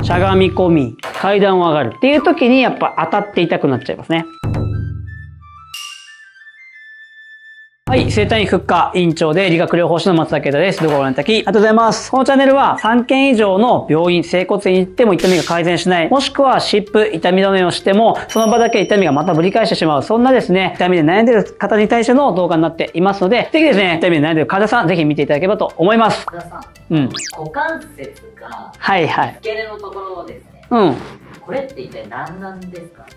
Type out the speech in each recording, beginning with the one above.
しゃがみ込み、階段を上がるっていう時にやっぱ当たって痛くなっちゃいますね。はい、生体院復課院長で理学療法士の松田啓太です。動画をご覧いただきありがとうございます。このチャンネルは3件以上の病院、整骨院に行っても痛みが改善しない、もしくは湿布、痛み止めをしてもその場だけ痛みがまたぶり返してしまう、そんなですね、痛みで悩んでいる方に対しての動画になっていますので、ぜひですね、痛みで悩んでいる患者さん、ぜひ見ていただければと思います。 患者さん、 うん。 股関節が、 はいはい。 付け根のところですね。 うん。 これって一体何なんですか？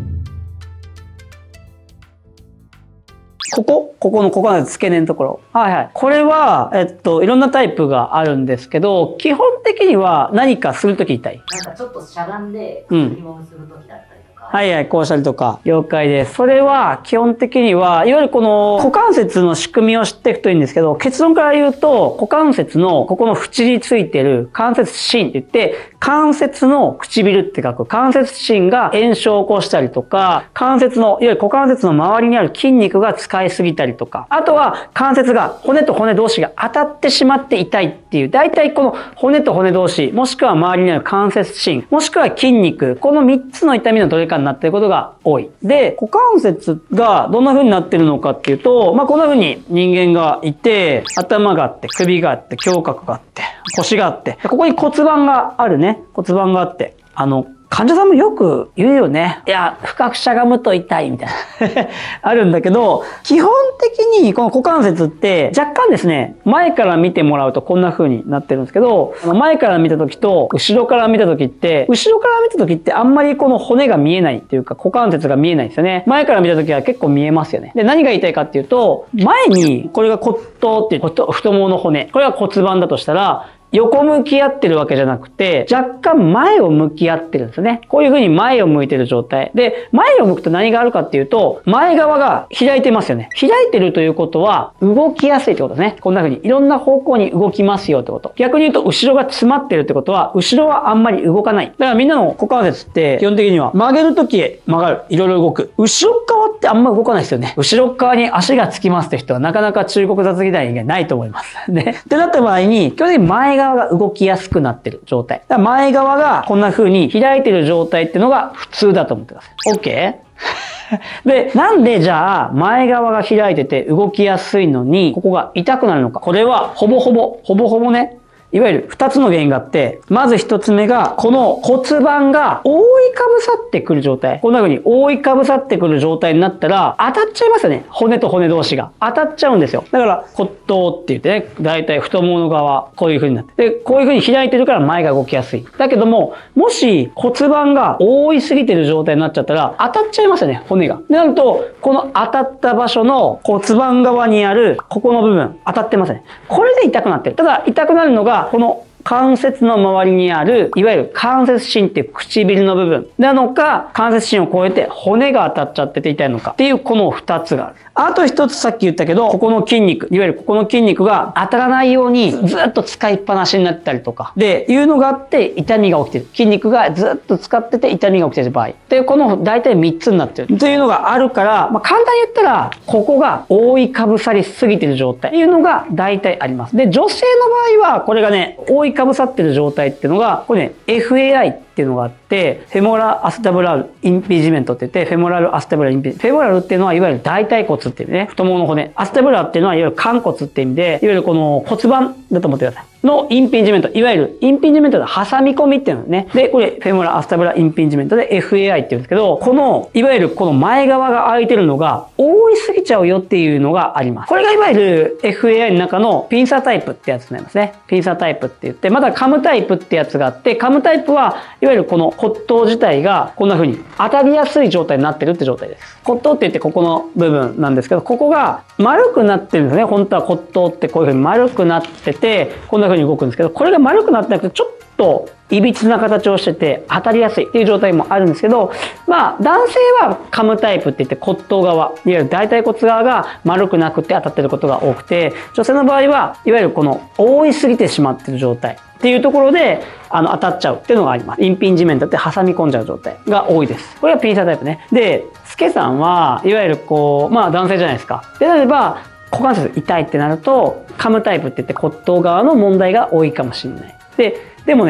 ここの股関節付け根のところ。はいはい。これは、いろんなタイプがあるんですけど、基本的には何かするとき痛い。 なんかちょっとしゃがんで、薬もするときだったりとか。 はいはい、こうしたりとか。了解です。それは、基本的には、いわゆるこの股関節の仕組みを知っていくといいんですけど、結論から言うと、股関節のここの縁についてる関節芯って言って、関節の唇って書く関節芯が炎症を起こしたりとか、関節の、いわゆる股関節の周りにある筋肉が使いすぎたりとか、あとは関節が骨と骨同士が当たってしまって痛いっていう、大体この骨と骨同士、もしくは周りにある関節芯、もしくは筋肉、この3つの痛みのどれかになっていることが多い。で、股関節がどんな風になってるのかっていうと、こんな風に人間がいて、頭があって、首があって、胸郭があって、腰があって、ここに骨盤があるね。骨盤があって。患者さんもよく言うよね。いや、深くしゃがむと痛いみたいな。あるんだけど、基本的にこの股関節って若干ですね、前から見てもらうとこんな風になってるんですけど、前から見た時と後ろから見た時って、後ろから見た時ってあんまりこの骨が見えないっていうか股関節が見えないんですよね。前から見た時は結構見えますよね。で、何が言いたいかっていうと、前にこれが骨頭っていう太ももの骨、これが骨盤だとしたら、横向き合ってるわけじゃなくて、若干前を向き合ってるんですね。こういう風に前を向いてる状態。で、前を向くと何があるかっていうと、前側が開いてますよね。開いてるということは、動きやすいってことですね。こんな風にいろんな方向に動きますよってこと。逆に言うと、後ろが詰まってるってことは、後ろはあんまり動かない。だからみんなの股関節って基本的には曲げるとき曲がる。いろいろ動く。後ろ側ってあんま動かないですよね。後ろ側に足がつきますって人はなかなか中国雑技団以外ないと思います。で、ってなった場合に、基本的に前側が動きやすくなってる状態。だから前側がこんな風に開いてる状態っていうのが普通だと思ってください。OK？ で、なんでじゃあ前側が開いてて動きやすいのにここが痛くなるのか。これはほぼほぼね、いわゆる2つの原因があって、まず1つ目が、この骨盤が覆いかぶさってくる状態。こんな風に覆いかぶさってくる状態になったら、当たっちゃいますよね。骨と骨同士が。当たっちゃうんですよ。だから、骨頭って言ってね、だいたい太ももの側、こういう風になって。で、こういう風に開いてるから前が動きやすい。だけども、もし骨盤が覆いすぎてる状態になっちゃったら、当たっちゃいますよね、骨が。でなると、この当たった場所の骨盤側にある、ここの部分、当たってますね。これで痛くなってる。ただ、痛くなるのが、この関節の周りにある、いわゆる関節芯っていう唇の部分なのか、関節芯を超えて骨が当たっちゃってて痛いのかっていうこの2つがある。あと1つさっき言ったけど、ここの筋肉、いわゆるここの筋肉が当たらないようにずっと使いっぱなしになったりとか、で、いうのがあって痛みが起きてる。筋肉がずっと使ってて痛みが起きてる場合。で、この大体3つになってる。というのがあるから、簡単に言ったら、ここが覆いかぶさりすぎてる状態っていうのが大体あります。で、女性の場合は、これがね、覆いかぶさってる状態っていうのが、これね、FAI っていうのがあって、フェモラアスタブラルインピジメントって言って、フェモラルアスタブラルインピジメント。フェモラルっていうのは、いわゆる大腿骨っていうね、太ももの骨。アスタブラルっていうのは、いわゆる寛骨っていう意味で、いわゆるこの骨盤だと思ってください。のインピンジメント。いわゆるインピンジメントで挟み込みっていうのね。で、これ、フェモラアスタブラインピンジメントで FAI って言うんですけど、この、いわゆるこの前側が空いてるのが、覆いすぎちゃうよっていうのがあります。これがいわゆる FAI の中のピンサータイプってやつになりますね。ピンサータイプって言って、またカムタイプってやつがあって、カムタイプは、いわゆるこの骨頭自体がこんな風に当たりやすい状態になってるって状態です。骨頭って言ってここの部分なんですけど、ここが丸くなってるんですね。本当は骨頭ってこういう風に丸くなってて、こんな風に動くんですけど、これが丸くなってなくて、ちょっといびつな形をしてて当たりやすいっていう状態もあるんですけど、男性はカムタイプって言って骨頭側、いわゆる大腿骨側が丸くなくて当たってることが多くて、女性の場合はいわゆるこの覆いすぎてしまってる状態っていうところで当たっちゃうっていうのがあります。インピンジメントって挟み込んじゃう状態が多いです。これはピンサータイプね。で、スケさんはいわゆるこう、男性じゃないですか。で、例えば股関節痛いってなると、カムタイプって言って骨頭側の問題が多いかもしれない。でもね、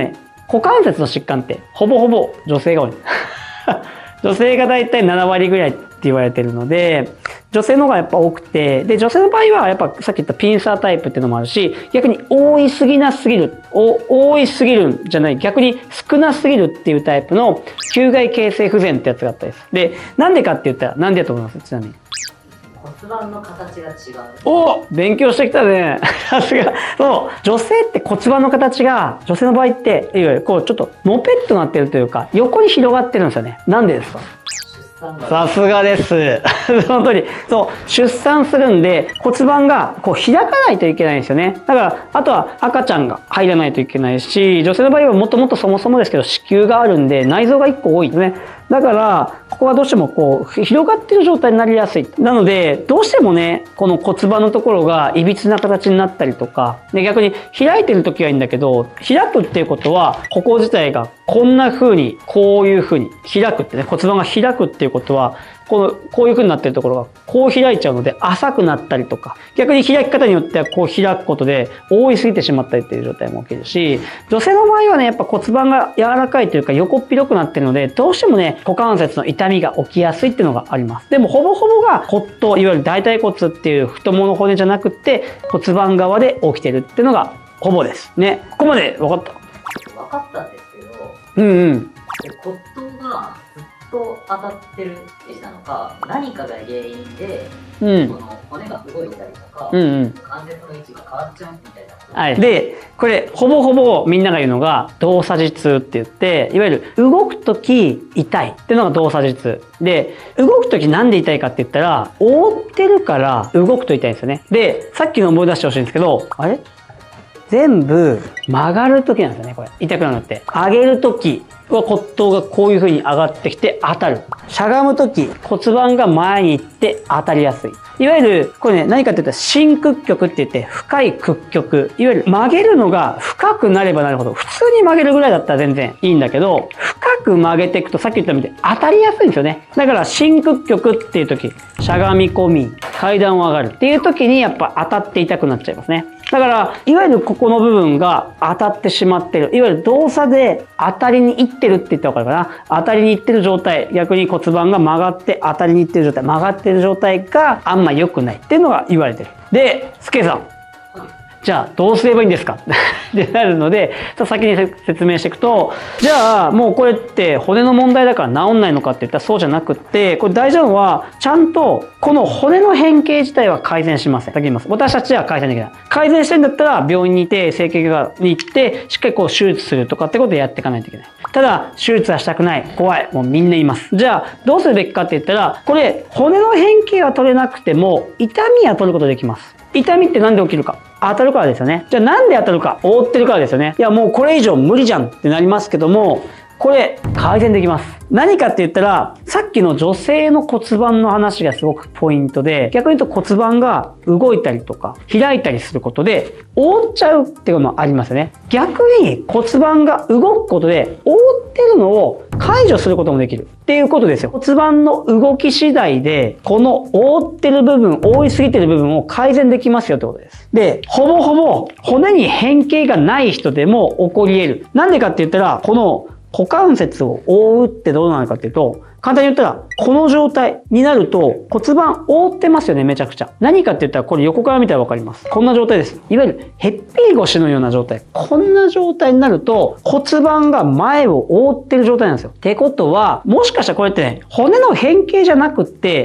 股関節の疾患ってほぼほぼ女性が多い。女性がだいたい7割ぐらいって言われてるので、女性の方がやっぱ多くて、で、女性の場合はやっぱさっき言ったピンサータイプっていうのもあるし、逆に多いすぎなすぎる、多いすぎるんじゃない、逆に少なすぎるっていうタイプの球外形成不全ってやつがあったりです。で、なんでかって言ったら、なんでだと思いますちなみに。 骨盤の形が違う。 お、勉強してきたね。さすが。そう。女性って骨盤の形が、女性の場合って、いわゆるこうちょっとのぺっとなってるというか、横に広がってるんですよね。なんでですか？さすがです。その通り。そう。出産するんで骨盤がこう開かないといけないんですよね。だから、あとは赤ちゃんが入らないといけないし、女性の場合はもともとそもそもですけど子宮があるんで内臓が1個多いんですね。だから、ここはどうしてもこう、広がってる状態になりやすい。なので、どうしてもね、この骨盤のところが歪な形になったりとか、で逆に開いてる時はいいんだけど、開くっていうことは、ここ自体がこんな風に、こういう風に開くってね、骨盤が開くっていうことは、こういう風になってるところがこう開いちゃうので浅くなったりとか、逆に開き方によってはこう開くことで覆いすぎてしまったりっていう状態も起きるし、女性の場合はね、やっぱ骨盤が柔らかいというか横っ広くなってるので、どうしてもね、股関節の痛みが起きやすいっていうのがあります。でもほぼほぼが骨頭、いわゆる大腿骨っていう太ももの骨じゃなくって骨盤側で起きてるっていうのがほぼですね。ここまで分かった？ 分かったんですけど、骨頭がずっと当たってるってしたのか、何かが原因で、この骨が動いたりとか、関節の位置が変わっちゃうみたいな。 はい。で、これほぼほぼみんなが言うのが動作時痛って言って、いわゆる動くとき痛いっていうのが動作時痛で、動くときなんで痛いかって言ったら覆ってるから動くと痛いんですよね。で、さっきの思い出してほしいんですけど、あれ全部曲がるときなんですよね、これ。痛くなるのって。上げるときは骨頭がこういう風に上がってきて当たる。しゃがむとき骨盤が前に行って当たりやすい。いわゆる、これね、何かって言ったら深屈曲って言って深い屈曲。いわゆる曲げるのが深くなればなるほど、普通に曲げるぐらいだったら全然いいんだけど、深く曲げていくとさっき言ったみたいに当たりやすいんですよね。だから深屈曲っていうとき、しゃがみ込み、階段を上がるっていうときにやっぱ当たって痛くなっちゃいますね。だから、いわゆるここの部分が当たってしまってる。いわゆる動作で当たりに行ってるって言ったらわかるかな。当たりに行ってる状態。逆に骨盤が曲がって当たりに行ってる状態。曲がってる状態があんま良くないっていうのが言われてる。で、スケさん。じゃあどうすればいいんですかってなるので、先に説明していくと、じゃあもうこれって骨の問題だから治んないのかって言ったらそうじゃなくって、これ大事なのはちゃんとこの骨の変形自体は改善しません。先に言います。私たちは改善できない。改善してるんだったら病院に行って整形外科に行ってしっかりこう手術するとかってことでやっていかないといけない。ただ手術はしたくない。怖い。もうみんな言います。じゃあどうするべきかって言ったら、これ骨の変形は取れなくても痛みは取ることができます。痛みってなんで起きるか？当たるからですよね。じゃあなんで当たるか？覆ってるからですよね。いやもうこれ以上無理じゃんってなりますけども、これ改善できます。何かって言ったら、さっきの女性の骨盤の話がすごくポイントで、逆に言うと骨盤が動いたりとか開いたりすることで覆っちゃうっていうのもありますよね。逆に骨盤が動くことで覆ってるのを解除することもできるっていうことですよ。骨盤の動き次第でこの覆ってる部分、覆いすぎてる部分を改善できますよってことです。で、ほぼほぼ骨に変形がない人でも起こり得る。なんでかって言ったら、この股関節を覆うってどうなのかっていうと、簡単に言ったら、この状態になると骨盤覆ってますよね、めちゃくちゃ。何かって言ったら、これ横から見たらわかります。こんな状態です。いわゆる、へっぴり腰のような状態。こんな状態になると、骨盤が前を覆ってる状態なんですよ。ってことは、もしかしたらこれってね、骨の変形じゃなくって、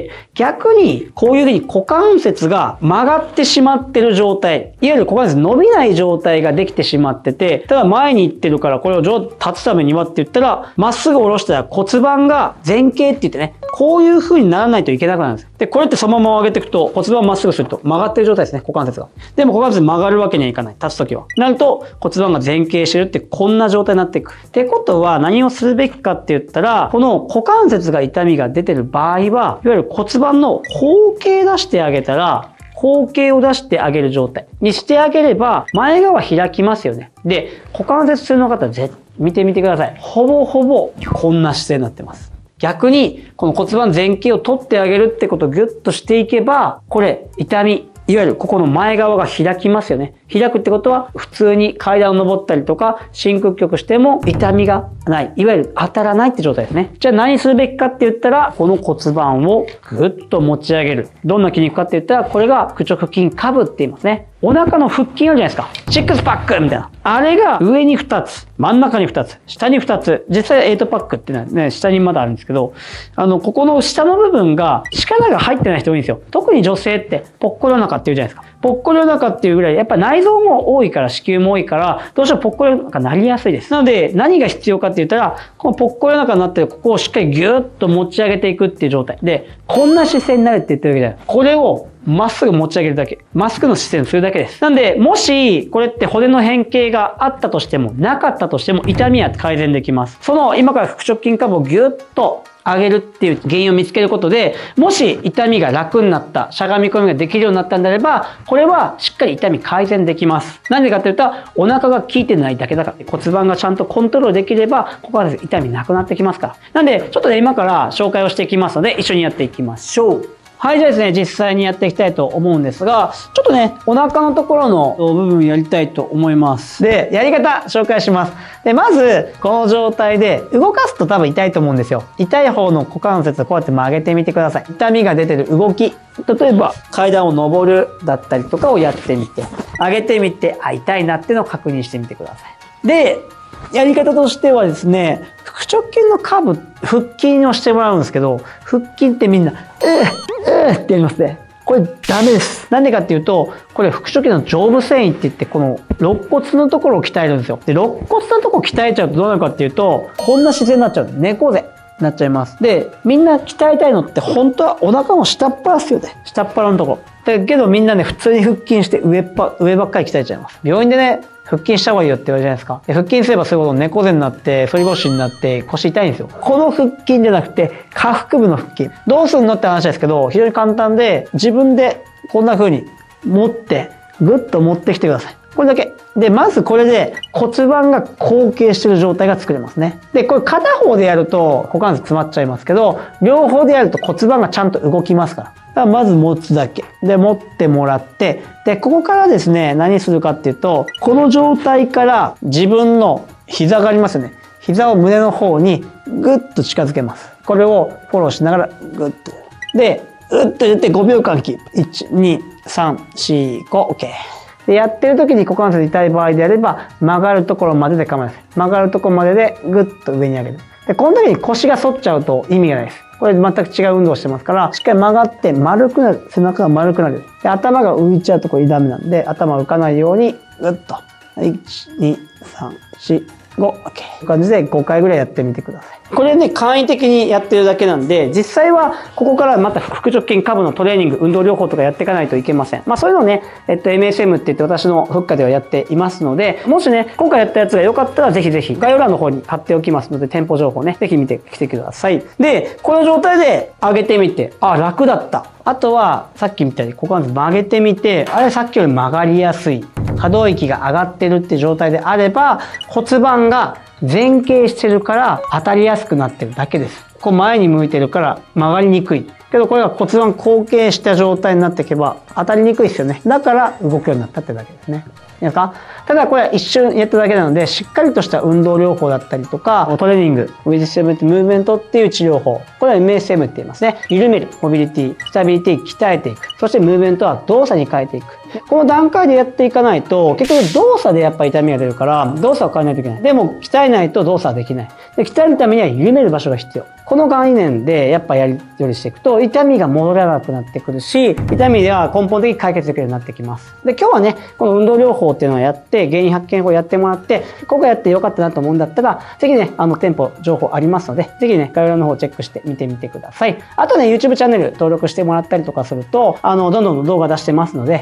逆に、こういうふうに股関節が曲がってしまってる状態。いわゆる股関節伸びない状態ができてしまってて、ただ前に行ってるから、これを立つためにはって言ったら、まっすぐ下ろしたら骨盤が前傾って言ってね、こういう風にならないといけなくなるんですよ。で、これってそのまま上げていくと骨盤をまっすぐすると曲がってる状態ですね、股関節が。でも股関節曲がるわけにはいかない。立つときは。なると骨盤が前傾してるってこんな状態になっていく。ってことは何をするべきかって言ったら、この股関節が痛みが出てる場合は、いわゆる骨盤の後傾出してあげたら、後傾を出してあげる状態にしてあげれば、前側開きますよね。で、股関節痛の方見てみてください。ほぼほぼこんな姿勢になってます。逆に、この骨盤前傾を取ってあげるってことをギュッとしていけば、これ、痛み、 いわゆるここの前側が開きますよね。開くってことは、普通に階段を登ったりとか、深呼吸しても痛みがない。いわゆる当たらないって状態ですね。じゃあ何するべきかって言ったら、この骨盤をぐっと持ち上げる。どんな筋肉かって言ったら、これが腹直筋下部って言いますね。お腹の腹筋あるじゃないですか。シックスパックみたいな。あれが上に2つ、真ん中に2つ、下に2つ。実際8パックっていうのはね、下にまだあるんですけど、ここの下の部分が力が入ってない人多いんですよ。特に女性ってぽっこりお腹っていうじゃないですか。ぽっこりお腹っていうぐらい、やっぱ内臓も多いから、子宮も多いから、どうしてもぽっこりお腹になりやすいです。なので、何が必要かって言ったら、このぽっこりお腹になってるここをしっかりギューッと持ち上げていくっていう状態。で、こんな姿勢になるって言ってるわけじゃない。これをまっすぐ持ち上げるだけ。まっすぐの姿勢にするだけです。なんで、もし、これって骨の変形があったとしても、なかったとしても、痛みは改善できます。今から腹直筋下部をギュッと上げるっていう原因を見つけることで、もし痛みが楽になった、しゃがみ込みができるようになったんであれば、これはしっかり痛み改善できます。なんでかっていうと、お腹が効いてないだけだから、骨盤がちゃんとコントロールできれば、ここはですね、痛みなくなってきますから。なんで、ちょっとね、今から紹介をしていきますので、一緒にやっていきましょう。はい、じゃあですね、実際にやっていきたいと思うんですが、ちょっとね、お腹のところの部分やりたいと思います。で、やり方紹介します。で、まず、この状態で動かすと多分痛いと思うんですよ。痛い方の股関節をこうやって曲げてみてください。痛みが出てる動き。例えば、階段を上るだったりとかをやってみて、上げてみて、あ、痛いなっていうのを確認してみてください。で、やり方としてはですね、腹直筋の下部、腹筋をしてもらうんですけど、腹筋ってみんな、ってやりますね。これダメです。なんでかっていうと、これ腹直筋の上部繊維って言って、この肋骨のところを鍛えるんですよ。で、肋骨のところを鍛えちゃうとどうなるかっていうと、こんな姿勢になっちゃう。猫背になっちゃいます。で、みんな鍛えたいのって本当はお腹の下っ腹ですよね。下っ腹のところ。だけどみんなね、普通に腹筋して上ばっかり鍛えちゃいます。病院でね、腹筋した方がいいよって言われるじゃないですか。で、腹筋すればそういうこと猫背になって、反り腰になって腰痛いんですよ。この腹筋じゃなくて、下腹部の腹筋。どうするのって話ですけど、非常に簡単で、自分でこんな風に持って、ぐっと持ってきてください。これだけ。で、まずこれで骨盤が後傾してる状態が作れますね。で、これ片方でやると股関節詰まっちゃいますけど、両方でやると骨盤がちゃんと動きますから。だからまず持つだけ。で、持ってもらって、で、ここからですね、何するかっていうと、この状態から自分の膝がありますよね。膝を胸の方にぐっと近づけます。これをフォローしながらぐっと。で、うっと入れて5秒間キープ。1、2、3、4、5、OK。で、やってる時に股関節痛い場合であれば、曲がるところまでで構いません。曲がるところまででぐっと上に上げる。で、この時に腰が反っちゃうと意味がないです。これ全く違う運動をしてますから、しっかり曲がって丸くなる。背中が丸くなる。で、頭が浮いちゃうとこれダメなんで、頭浮かないようにぐっと。1、2、3、4、5、OK。こういう感じで5回ぐらいやってみてください。これね、簡易的にやってるだけなんで、実際はここからまた腹直筋下部のトレーニング、運動療法とかやっていかないといけません。まあそういうのをね、MSM って言って私のフッカではやっていますので、もしね、今回やったやつが良かったらぜひぜひ概要欄の方に貼っておきますので、店舗情報ね、ぜひ見てきてください。で、この状態で上げてみて、あ、楽だった。あとは、さっきみたいに股関節曲げてみて、あれさっきより曲がりやすい。可動域が上がってるって状態であれば、骨盤が前傾してるから当たりやすくなってるだけです。こう前に向いてるから曲がりにくい。けどこれが骨盤後傾した状態になっていけば当たりにくいですよね。だから動くようになったってだけですね。いいですか？ただこれは一瞬やっただけなので、しっかりとした運動療法だったりとか、トレーニング、ウィズセブンティムーブメントっていう治療法。これは MSM って言いますね。緩める、モビリティ、スタビリティ、鍛えていく。そしてムーブメントは動作に変えていく。この段階でやっていかないと、結局動作でやっぱ痛みが出るから、動作を変えないといけない。でも鍛えないと動作はできない。で、鍛えるためには緩める場所が必要。この概念でやっぱやり取りしていくと、痛みが戻らなくなってくるし、痛みでは根本的に解決できるようになってきます。で、今日はね、この運動療法っていうのをやって、原因発見法をやってもらって、今回やってよかったなと思うんだったら、ぜひね、店舗情報ありますので、ぜひね、概要欄の方チェックして見てみてください。あとね、YouTube チャンネル登録してもらったりとかすると、どんどん動画出してますので、チャンネル登録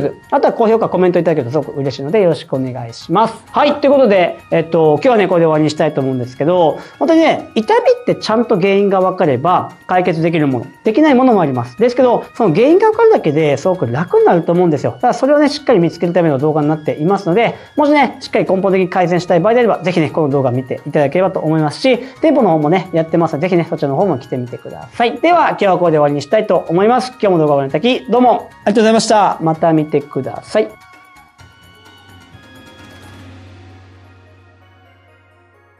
力、あとは高評価、コメントいただけるとすごく嬉しいのでよろしくお願いします。はい、ということで、今日はね、これで終わりにしたいと思うんですけど、本当にね、痛みってちゃんと原因が分かれば解決できるもの、できないものもあります。ですけど、その原因が分かるだけですごく楽になると思うんですよ。だからそれをね、しっかり見つけるための動画になっていますので、もしね、しっかり根本的に改善したい場合であれば、ぜひね、この動画見ていただければと思いますし、店舗の方もね、やってますので、ぜひね、そちらの方も来てみてください。では、今日はここで終わりにしたいと思います。今日も動画をご覧いただき、どうもありがとうございました。また見てください。